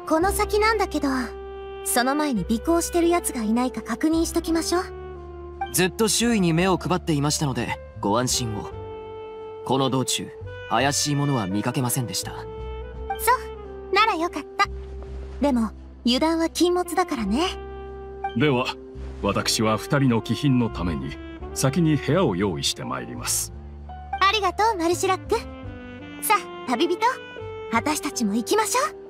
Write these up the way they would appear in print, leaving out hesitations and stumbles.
この先なんだけど、その前に尾行してる奴がいないか確認しときましょう。 ずっと周囲に目を配っていましたのでご安心を。この道中怪しいものは見かけませんでした。 そうならよかった。でも油断は禁物だからね。 では私は2人の貴賓のために先に部屋を用意してまいります。 ありがとうマルシラック。さあ旅人、私たちも行きましょう。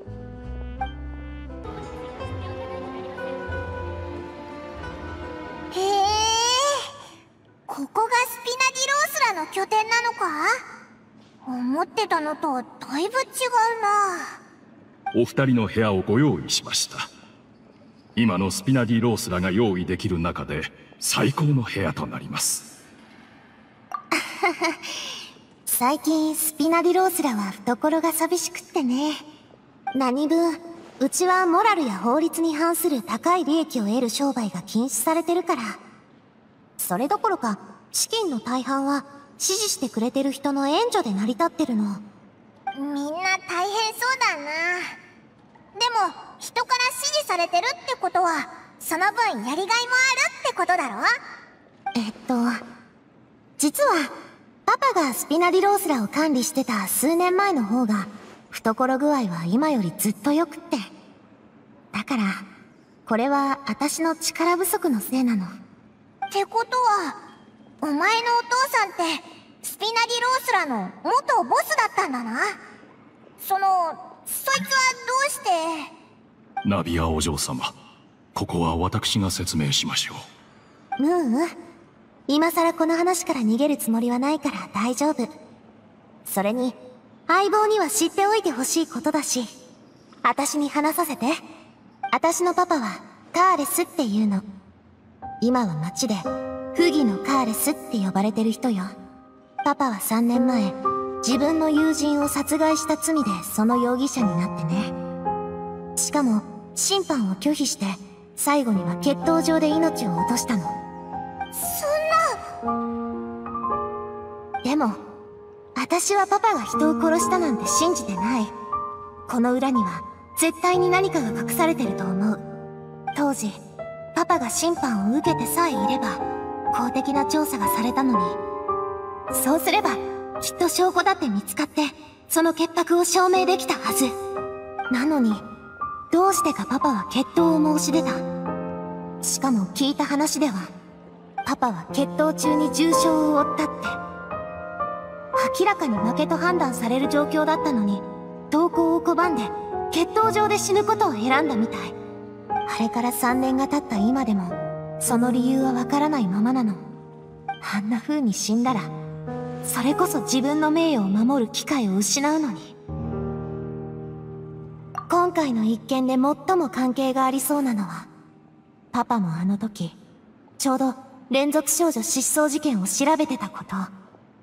へえ、ここがスピナディロースラの拠点なのか？思ってたのとだいぶ違うな。 お二人の部屋をご用意しました。今のスピナディロースラが用意できる中で最高の部屋となります。 最近スピナディロースラは懐が寂しくってね。何分うちはモラルや法律に反する高い利益を得る商売が禁止されてるから。それどころか資金の大半は支持してくれてる人の援助で成り立ってるの。 みんな大変そうだな。でも人から支持されてるってことはその分やりがいもあるってことだろ？ 実はパパがスピナディロースラを管理してた数年前の方が懐具合は今よりずっと良くって。だからこれは私の力不足のせいなの。 ってことはお前のお父さんってスピナディロースラの元ボスだったんだな。そいつはどうして？ ナビアお嬢様、ここは私が説明しましょう。 今さらこの話から逃げるつもりはないから大丈夫。それに相棒には知っておいてほしいことだし、私に話させて。私のパパはカーレスっていうの。今は町で不義のカーレスって呼ばれてる人よ。パパは3年前自分の友人を殺害した罪でその容疑者になってね。しかも審判を拒否して最後には決闘場で命を落としたの。 そんな。でも私はパパが人を殺したなんて信じてない。この裏には絶対に何かが隠されてると思う。当時パパが審判を受けてさえいれば公的な調査がされたのに。そうすればきっと証拠だって見つかってその潔白を証明できたはず。なのにどうしてかパパは決闘を申し出た。しかも聞いた話ではパパは決闘中に重傷を負ったって。明らかに負けと判断される状況だったのに投降を拒んで決闘場で死ぬことを選んだみたい。あれから3年が経った今でもその理由はわからないままなの。あんな風に死んだらそれこそ自分の名誉を守る機会を失うのに。今回の一件で最も関係がありそうなのは、パパもあの時ちょうど連続少女失踪事件を調べてたこと。 だ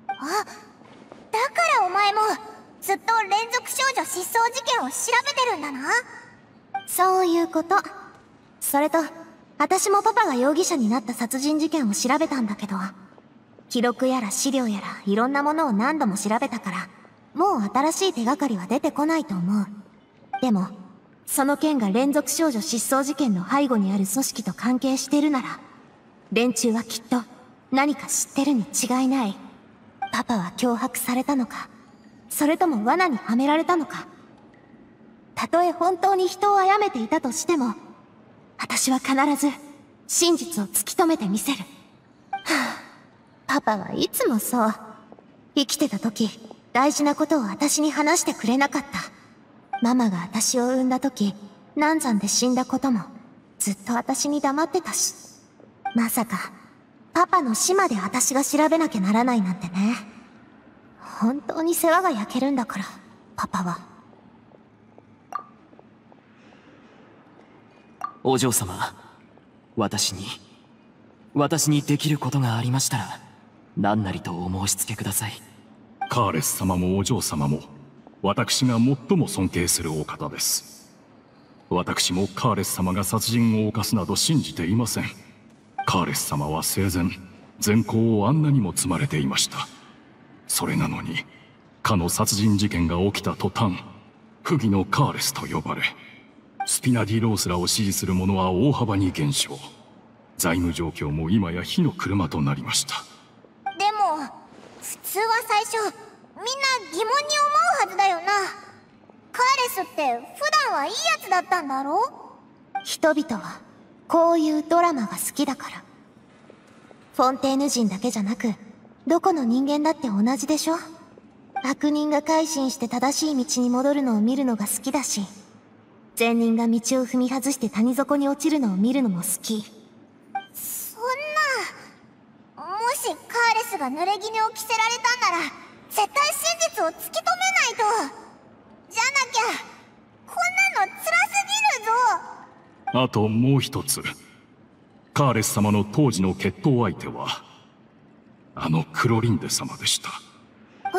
からお前もずっと連続少女失踪事件を調べてるんだな。 そういうこと。それと私もパパが容疑者になった殺人事件を調べたんだけど、記録やら資料やらいろんなものを何度も調べたからもう新しい手がかりは出てこないと思う。でもその件が連続少女失踪事件の背後にある組織と関係してるなら、連中はきっと何か知ってるに違いない。パパは脅迫されたのか、それとも罠にはめられたのか。たとえ本当に人を殺めていたとしても私は必ず真実を突き止めてみせる。パパはいつもそう。生きてた時大事なことを私に話してくれなかった。ママが私を産んだ時難産で死んだこともずっと私に黙ってたし。まさかパパの死まで私が調べなきゃならないなんてね。本当に世話が焼けるんだからパパは。 お嬢様、私にできることがありましたら何なりとお申し付けください。 カーレス様もお嬢様も私が最も尊敬するお方です。私もカーレス様が殺人を犯すなど信じていません。カーレス様は生前善行をあんなにも積まれていました。それなのにかの殺人事件が起きた途端不義のカーレスと呼ばれ、 スピナディロースらを支持する者は大幅に減少。財務状況も今や火の車となりました。 でも普通は最初みんな疑問に思うはずだよな。カーレスって普段はいいやつだったんだろ？ 人々はこういうドラマが好きだから。フォンテーヌ人だけじゃなく、どこの人間だって同じでしょ。悪人が改心して正しい道に戻るのを見るのが好きだし、善人が道を踏み外して谷底に落ちるのを見るのも好き。 そんな、もしカーレスが濡れ衣を着せられたんなら絶対真実を突き止めないと。じゃなきゃこんなの辛すぎるぞ。 あともう一つ、カーレス様の当時の決闘相手はあのクロリンデ様でした。 あい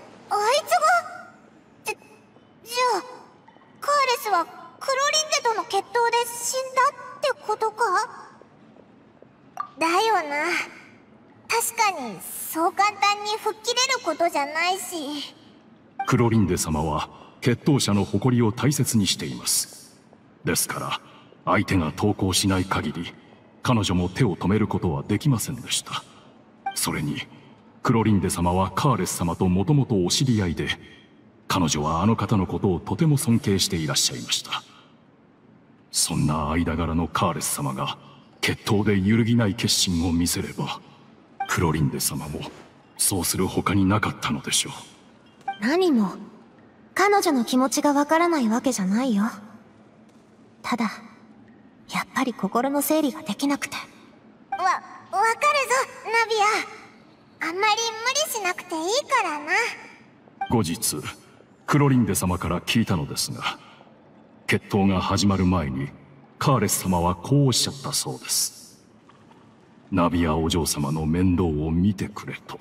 つが？じゃあカーレスはクロリンデとの決闘で死んだってことか？だよな。確かにそう簡単に吹っ切れることじゃないし。 クロリンデ様は決闘者の誇りを大切にしています。ですから相手が投降しない限り彼女も手を止めることはできませんでした。それにクロリンデ様はカーレス様ともともとお知り合いで、彼女はあの方のことをとても尊敬していらっしゃいました。そんな間柄のカーレス様が決闘で揺るぎない決心を見せれば、クロリンデ様もそうする他になかったのでしょう。 何も彼女の気持ちがわからないわけじゃないよ。ただやっぱり心の整理ができなくて。 わかるぞナビア。あんまり無理しなくていいからな。 後日クロリンデ様から聞いたのですが、決闘が始まる前にカーレス様はこうおっしゃったそうです。ナビアお嬢様の面倒を見てくれと。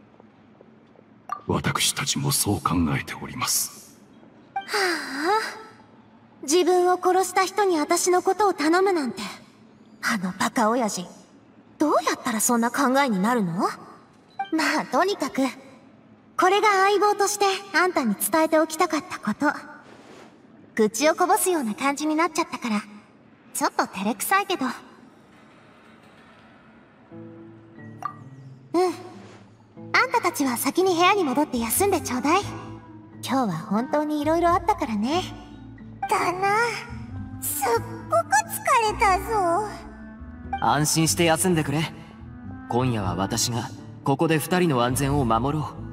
私たちもそう考えております。 はあ、自分を殺した人に私のことを頼むなんて、あのバカ親父、どうやったらそんな考えになるの？まあとにかくこれが相棒としてあんたに伝えておきたかったこと。愚痴をこぼすような感じになっちゃったからちょっと照れくさいけど。あんたたちは先に部屋に戻って休んでちょうだい。今日は本当に色々あったからね。 だな。すっごく疲れたぞ。 安心して休んでくれ。今夜は私がここで2人の安全を守ろう。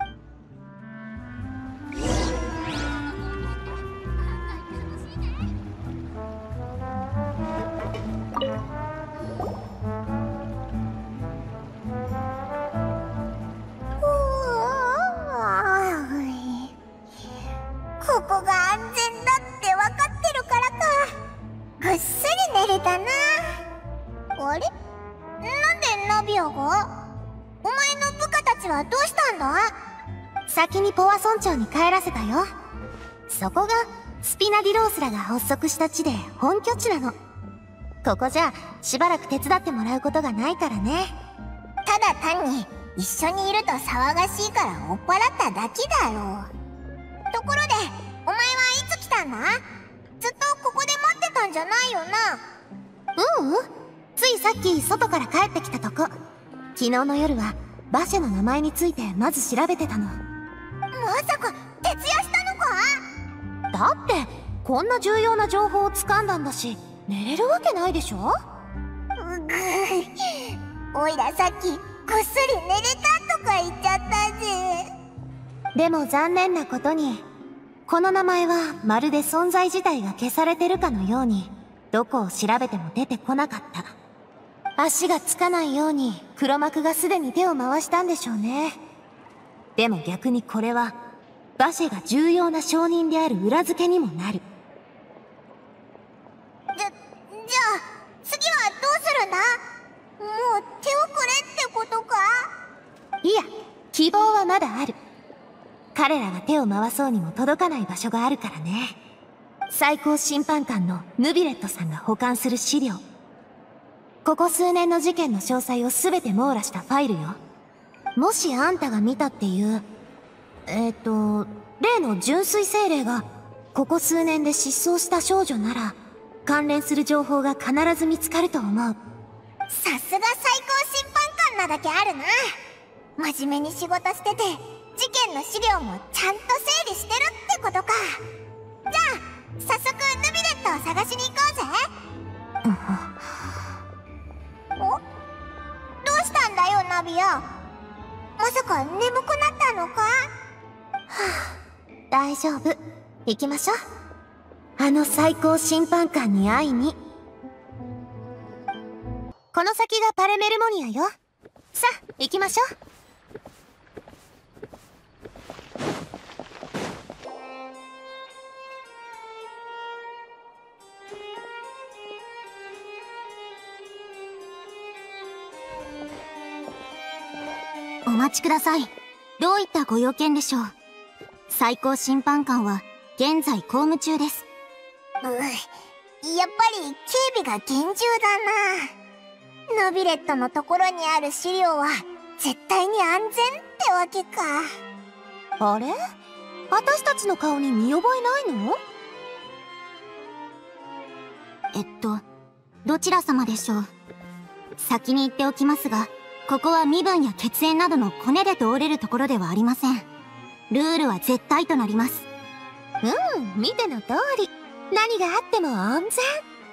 ここが安全だって分かってるからか。ぐっすり寝れたな。あれ？なんでナビアが？お前の部下たちはどうしたんだ？ 先にポワ村長に帰らせたよ。そこがスピナディロースらが発足した地で本拠地なの。ここじゃしばらく手伝ってもらうことがないからね。 ただ単に一緒にいると騒がしいから追っ払っただけだろう。ところでお前はいつ来たんだ？ずっとここで待ってたんじゃないよな。 ついさっき外から帰ってきたとこ。昨日の夜は馬車の名前についてまず調べてたの。 まさか徹夜したのか？ だってこんな重要な情報を掴んだんだし寝れるわけないでしょ。 おいらさっきぐっすり寝れたとか言っちゃったぜ。 でも残念なことにこの名前はまるで存在自体が消されてるかのようにどこを調べても出てこなかった。足がつかないように黒幕がすでに手を回したんでしょうね。でも逆にこれはバシェが重要な証人である裏付けにもなる。 じゃあ次はどうするんだ？もう手遅れってことか？ いや、希望はまだある。彼らが手を回そうにも届かない場所があるからね。最高審判官のヌビレットさんが保管する資料。ここ数年の事件の詳細を全て網羅したファイルよ。もしあんたが見たっていう例の純粋精霊がここ数年で失踪した少女なら関連する情報が必ず見つかると思う。 さすが最高審判官なだけあるな。真面目に仕事してて事件の資料もちゃんと整理してるってことか。じゃあ早速ヌビレットを探しに行こうぜ。お、どうしたんだよナビア。まさか眠くなったのか？ 大丈夫、行きましょう。あの最高審判官に会いに。この先がパレメルモニアよ。さあ行きましょう。 お待ちください。どういったご用件でしょう？最高審判官は現在公務中です。 やっぱり警備が厳重だな。ヌビレットのところにある資料は絶対に安全ってわけか。 あれ？私たちの顔に見覚えないの？ どちら様でしょう？先に言っておきますが、ここは身分や血縁などのコネで通れるところではありません。ルールは絶対となります。 見ての通り、何があっても安全。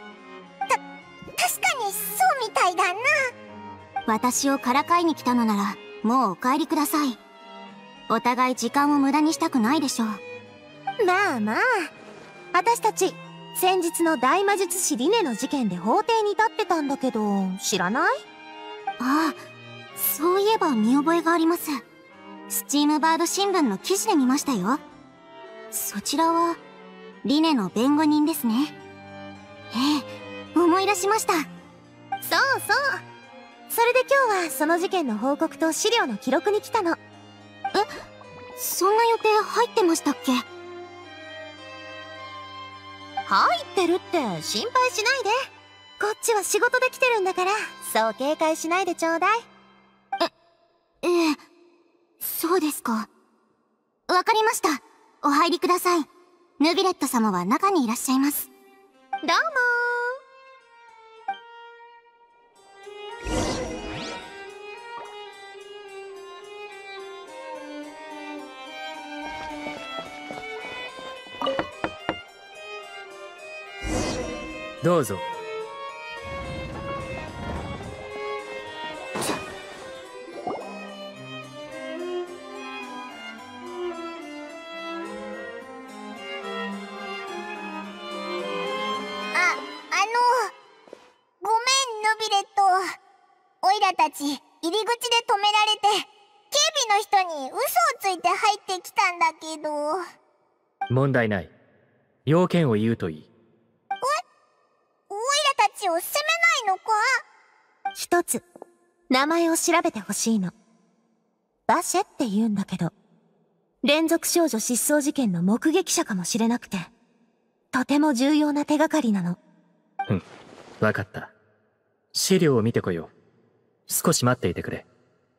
確かにそうみたいだな。 私をからかいに来たのならもうお帰りください。お互い時間を無駄にしたくないでしょう。 まあまあ、私たち先日の大魔術師リネの事件で法廷に立ってたんだけど、知らない？ ああ、そういえば見覚えがあります。スチームバード新聞の記事で見ましたよ。そちらはリネの弁護人ですね。ええ、思い出しました。 そうそう。それで今日はその事件の報告と資料の記録に来たの。 そんな予定入ってましたっけ？ 入ってるって心配しないで。こっちは仕事で来てるんだから、そう警戒しないでちょうだい。 ええ、そうですか。わかりました。お入りください。ヌビレット様は中にいらっしゃいます。 どうもどうぞ。 ごめんヌビレット。オイラたち入り口で止められて、警備の人に嘘をついて入ってきたんだけど。 問題ない。要件を言うといい。 オイラたちを責めないのか？ 一つ、名前を調べてほしいの。バシェって言うんだけど、連続少女失踪事件の目撃者かもしれなくて、とても重要な手がかりなの。 わかった。資料を見てこよう。少し待っていてくれ。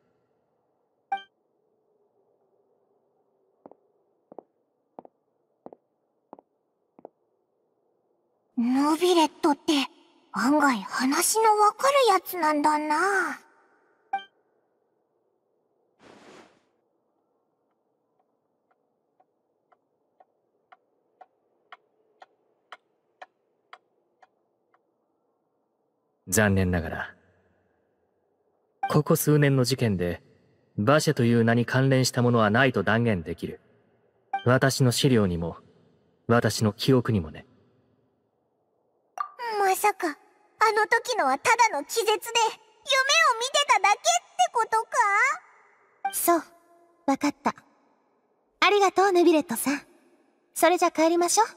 ヌビレットって案外話のわかるやつなんだな。 残念ながら、ここ数年の事件でバシェという名に関連したものはないと断言できる。私の資料にも私の記憶にもね。 まさかあの時のはただの気絶で夢を見てただけってことか？ そう、わかった。ありがとうヌビレットさん。それじゃ帰りましょう。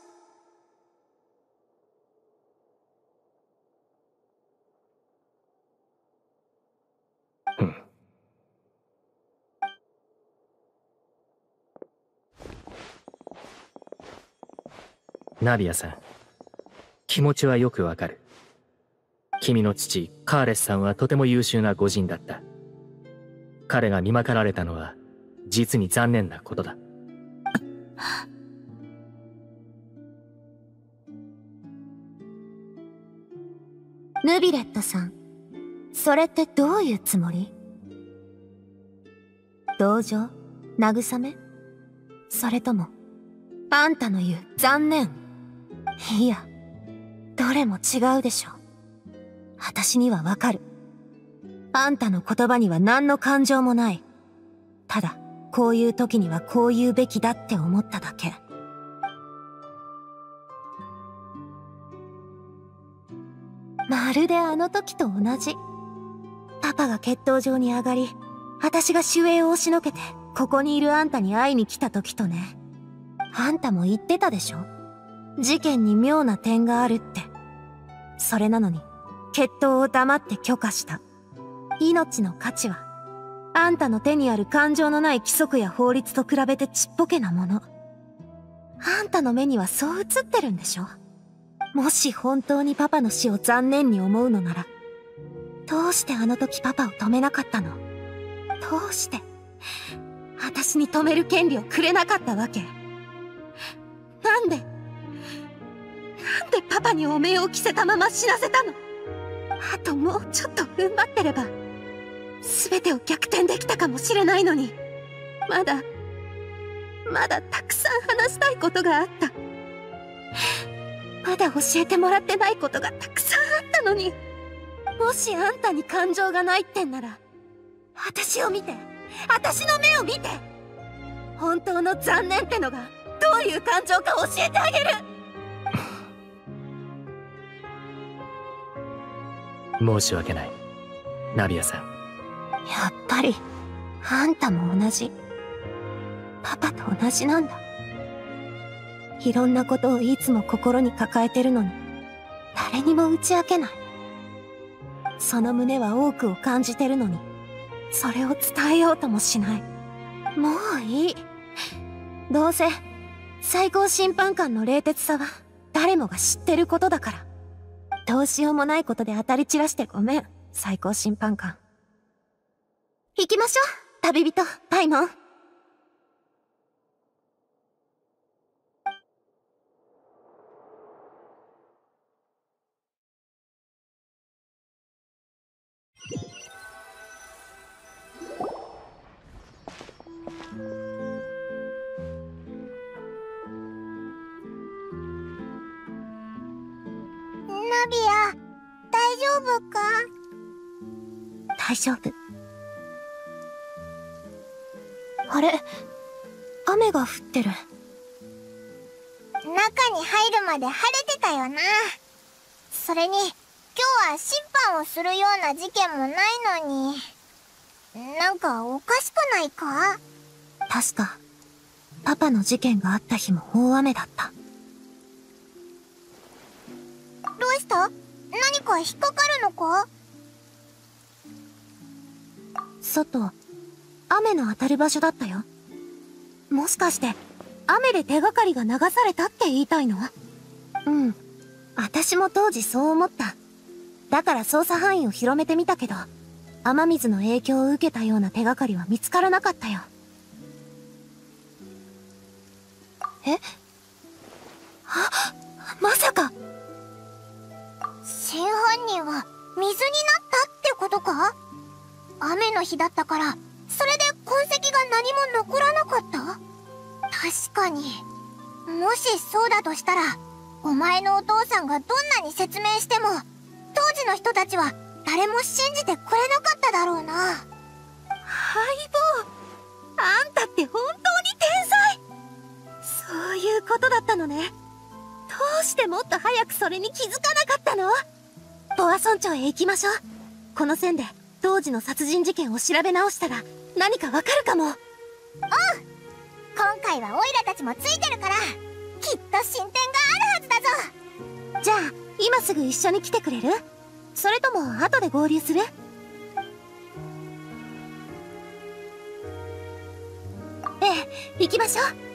ナビアさん、気持ちはよくわかる。君の父、カーレスさんはとても優秀な御人だった。彼が見まかられたのは、実に残念なことだ。 ヌビレットさん、それってどういうつもり？同情？慰め？それとも、あんたの言う残念？いや、どれも違うでしょ。私にはわかる。あんたの言葉には何の感情もない。ただ、こういう時にはこう言うべきだって思っただけ。まるであの時と同じ。パパが決闘場に上がり、私が守衛を押しのけて、ここにいるあんたに会いに来た時とね。あんたも言ってたでしょ？事件に妙な点があるって。それなのに、決闘を黙って許可した。命の価値は、あんたの手にある感情のない規則や法律と比べてちっぽけなもの。あんたの目にはそう映ってるんでしょ？もし本当にパパの死を残念に思うのなら、どうしてあの時パパを止めなかったの？どうして、私に止める権利をくれなかったわけ？なんでパパに汚名を着せたまま死なせたの？あともうちょっと踏ん張ってれば、全てを逆転できたかもしれないのに、まだたくさん話したいことがあった。まだ教えてもらってないことがたくさんあったのに、もしあんたに感情がないってんなら、私を見て、私の目を見て、本当の残念ってのがどういう感情か教えてあげる。 申し訳ない、ナビアさん。 やっぱりあんたも同じ。パパと同じなんだ。いろんなことをいつも心に抱えてるのに、誰にも打ち明けない。その胸は多くを感じてるのに、それを伝えようともしない。もういい。どうせ最高審判官の冷徹さは誰もが知ってることだから。どうしようもないことで当たり散らしてごめん、最高審判官。行きましょう、旅人パイモン。 ナビア、大丈夫か？ 大丈夫。あれ、雨が降ってる。 中に入るまで晴れてたよな。それに、今日は審判をするような事件もないのに、なんかおかしくないか？ 確か、パパの事件があった日も大雨だった。 どうした？何か引っかかるのか？ 外、雨の当たる場所だったよ。もしかして、雨で手がかりが流されたって言いたいの？うん。私も当時そう思った。だから捜査範囲を広めてみたけど、雨水の影響を受けたような手がかりは見つからなかったよ。え？あ、まさか！ 真犯人は水になったってことか？雨の日だったから、それで痕跡が何も残らなかった？確かに。もしそうだとしたら、お前のお父さんがどんなに説明しても、当時の人たちは誰も信じてくれなかっただろうな。 相棒、あんたって本当に天才！そういうことだったのね。どうしてもっと早くそれに気づかなかったの？ボア村長へ行きましょう。この線で当時の殺人事件を調べ直したら何かわかるかも。 おう！今回はオイラたちもついてるから、きっと進展があるはずだぞ。 じゃあ今すぐ一緒に来てくれる？それとも後で合流する？ええ、行きましょう。